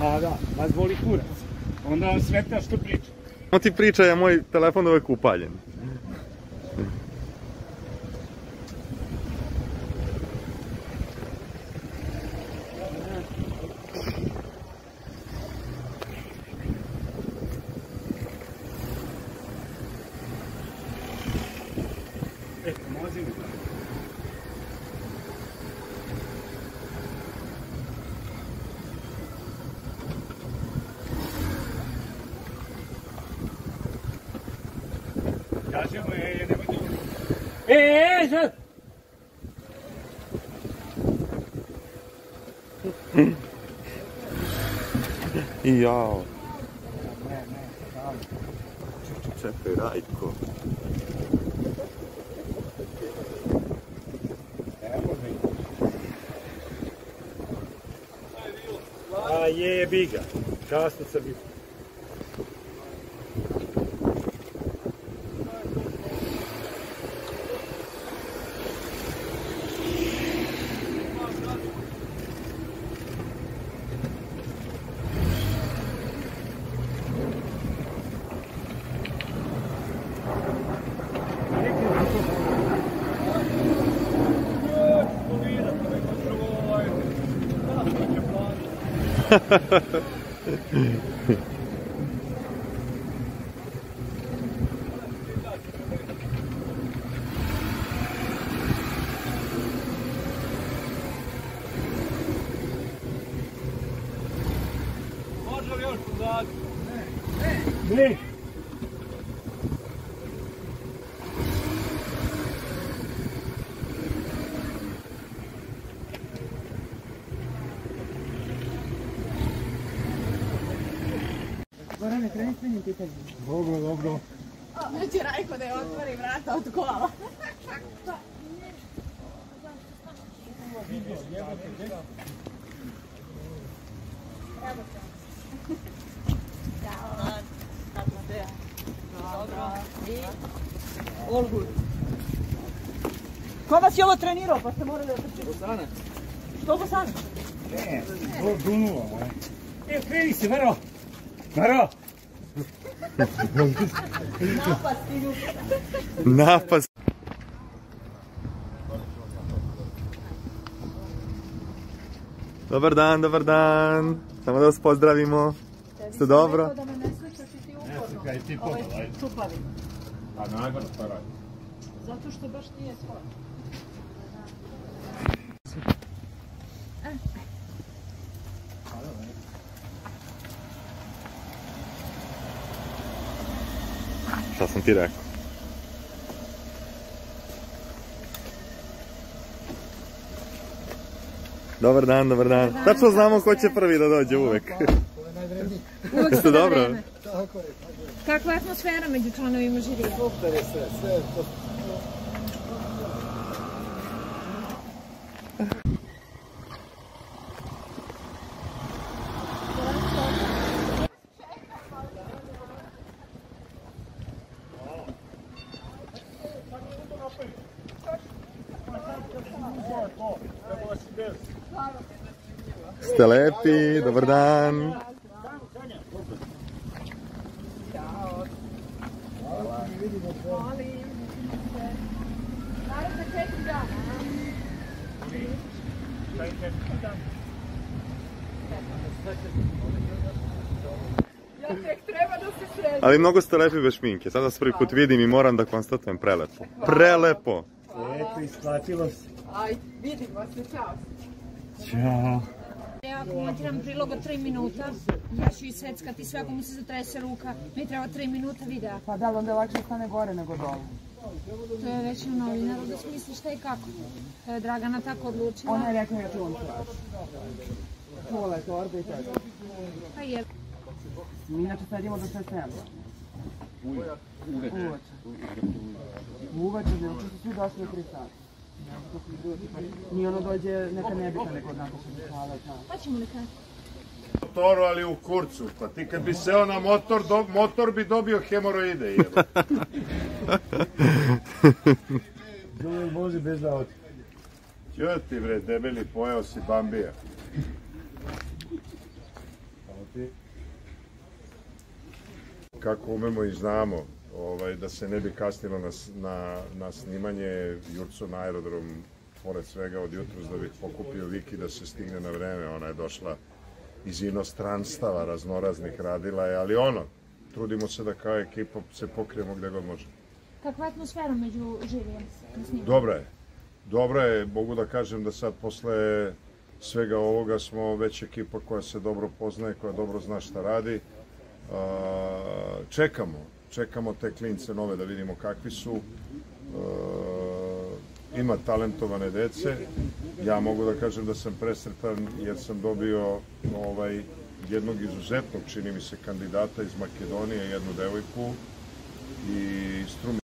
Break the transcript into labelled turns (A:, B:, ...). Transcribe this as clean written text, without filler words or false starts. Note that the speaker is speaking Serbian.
A: Pa da, vas boli kurac. Onda vam smeta što priča.
B: Samo ti pričaj, a moj telefon uvek upaljen.
A: Pomozi mi. Kažemo, nemoj dobro. Sad!
B: I jao. Čekaj, Rajko.
A: A jebi ga, časno sam bio.
C: Može li još pozad?
A: Ne.
D: Gorane, kreni s menim pitanjem.
A: Dobro, dobro.
D: Znači Rajko da je otvori vrata od kola. All good. Ko vas je ovo trenirao pa ste morali otrčiti?
C: Bosanac.
D: Što Bosanac?
A: Ne, to dunuo. Kreni se, Varo. Varo.
D: Napad ti ljubi.
B: Napad. Dobar dan, dobar dan. Samo da vas pozdravimo. Ste dobro?
D: Rekao da me ne slušaš i ti uporno.
A: Kaj ti
D: Ovaj
A: pomalo, ajde.
D: čupavi.
A: A nagledno to radi.
D: Zato što baš nije svoj.
B: Šta sam ti rekao? Dobar dan, dobar dan. Tačno znamo ko će prvi da dođe uvek.
D: Uvijek
B: Jeste dobro?
D: Kakva je atmosfera među članovima žirija?
C: Super je sve to.
B: Ste lepi, dobar dan.
D: Ja tek treba da se sredim.
B: Ali mnogo ste lepi bez šminke. Sada vas prvi put vidim i moram da konstatujem prelepo. Prelepo.
A: Eto, isplatilo se.
D: Aj, vidim vas se, čao.
A: Ćao.
E: Ja montiram prilog od 3 minuta, ja ću iseckati sve ako mu se zatrese ruka, mi treba 3 minuta videa.
D: Pa da li onda je lakše stane gore nego dole?
E: To je već na novinaru da smisli šta i kako. To je Dragana tako odlučila.
D: Ona je rekla da tu on traži. Čula je torbe i tako.
E: Pa je.
D: Mi inače sedimo do 6-7. Uveče. Uveče, znači su svi došli u 3 sata. Ni ono dođe neka nebitna nego od naša šala.
E: Pa ćemo li kada?
F: Motoru, ali u kurcu. Pa ti kad bi seo na motor, motor bi dobio hemoroide.
A: Zove vozi bez auta.
F: Čuo ti bre, debeli, pojeo si Bambija. raditi. Kako umemo i znamo, da se ne bi kasnilo na snimanje, Jurco na aerodrom, pored svega od jutros da bih pokupio Viki da se stigne na vreme. Ona je došla iz inostranstava raznoraznih, radila je, ali trudimo se da kao ekipa se pokrijemo gde god može.
E: Kakva je atmosfera među žirijem na snimanju?
F: Dobra je, mogu da kažem da sad posle svega ovoga smo već ekipa koja se dobro poznaje, koja dobro zna šta radi. Čekamo te klince nove da vidimo kakvi su. Ima talentovane dece. Ja mogu da kažem da sam presretan jer sam dobio jednog izuzetnog, čini mi se, kandidata iz Makedonije, jednu devojku i